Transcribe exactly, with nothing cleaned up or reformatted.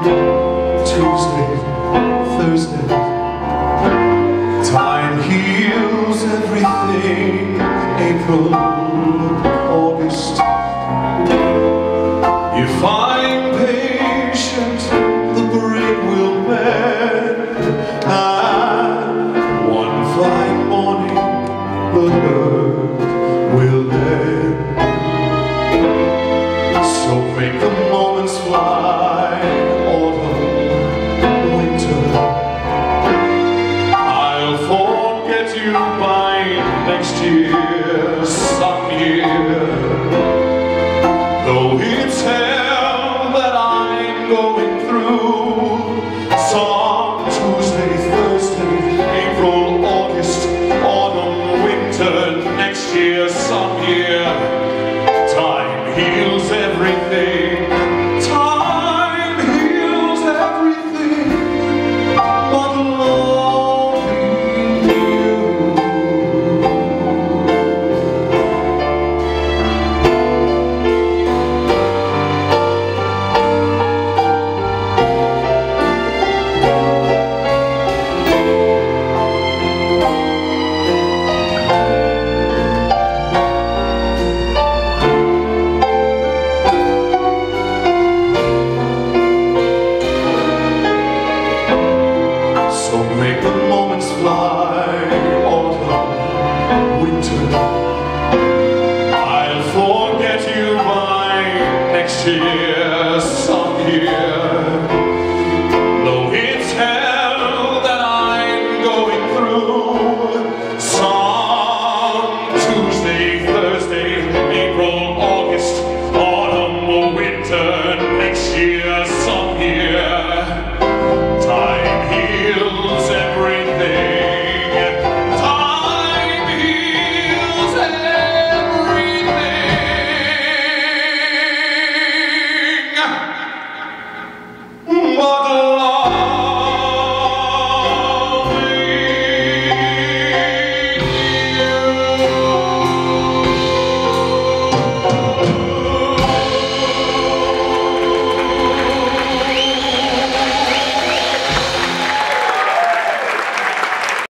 Tuesday, Thursday. Time heals everything. April, August. If I'm patient, the break will mend. And one fine morning, the hurt will end. So make the moments fly. Autumn, winter. I'll forget you by next year, some year. Though it's hell that I'm going through, some Tuesday, Thursday, April, August, autumn, winter, next year, some year. Time heals everything. Time heals everything but loving you. Make the moments fly, autumn, winter. I'll forget you by next year, some year.